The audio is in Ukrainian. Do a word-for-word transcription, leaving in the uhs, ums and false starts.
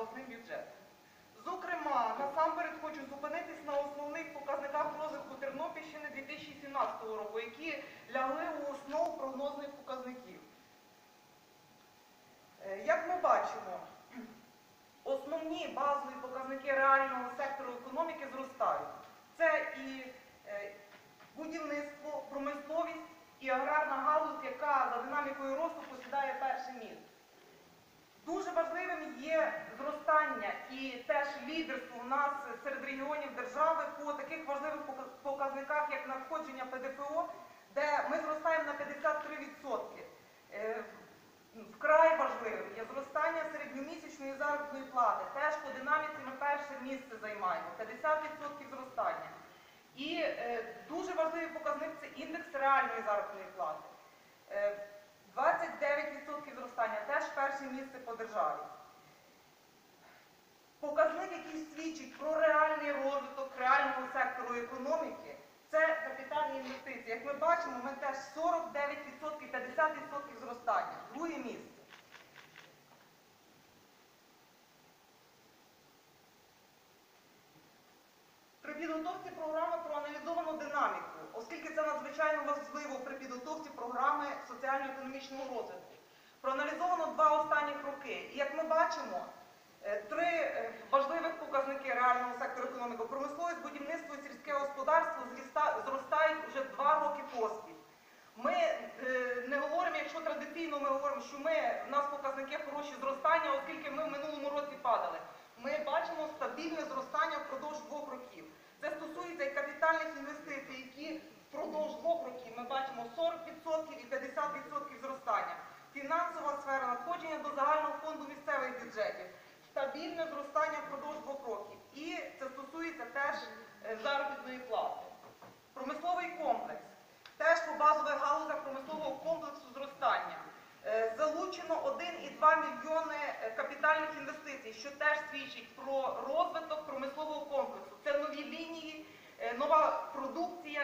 обласним бюджетом. Зокрема, насамперед хочу зупинитись на основних показниках розвитку Тернопільщини дві тисячі сімнадцятого року, які лягли у основу прогнозних показників. Як ми бачимо, основні базові показники реального сектору економіки зростають. Це і будівництво, промисловість і аграрна галузь, яка за динамікою росту посідає перше місце. Дуже важливим є зростання і теж лідерство у нас серед регіонів держави по таких важливих показниках, як надходження Пе Де Фе О, де ми зростаємо на п'ятдесят три відсотки. Вкрай важливим є зростання середньомісячної заробітної плати. Теж по динаміці ми перше місце займаємо, п'ятдесят відсотків зростання. І е, дуже важливий показник – це індекс реальної заробітної плати. Е, двадцять дев'ять відсотків зростання, теж перше місце по державі. Показник, який свідчить про реальний розвиток реального сектору економіки, це капітальні інвестиції. Як ми бачимо, ми теж сорок дев'ять відсотків, п'ятдесят відсотків зростання. Друге місце. При підготовці програми проаналізовано динаміку, оскільки це надзвичайно важливо при підготовці програми соціально-економічного розвитку. Проаналізовано два останніх роки. І як ми бачимо, три важливих показники реального сектору економіки – промисловість, будівництво і сільське господарство зростають вже два роки поспіль. Ми не говоримо, якщо традиційно ми говоримо, що ми, в нас показники хороші зростання, оскільки ми в минулому році падали. Ми бачимо стабільне зростання впродовж двох років. Це стосується і капітальних інвестицій, які впродовж двох років ми бачимо сорок відсотків і п'ятдесят відсотків зростання. Фінансова сфера, надходження до загального фонду місцевих бюджетів. Стабільне зростання впродовж двох років. І це стосується теж заробітної плати. Промисловий комплекс. Теж по базових галузях промислового комплексу зростання. Залучено один і два мільйони капітальних інвестицій, що теж свідчить про розвиток промислового комплексу. Це нові лінії, нова продукція.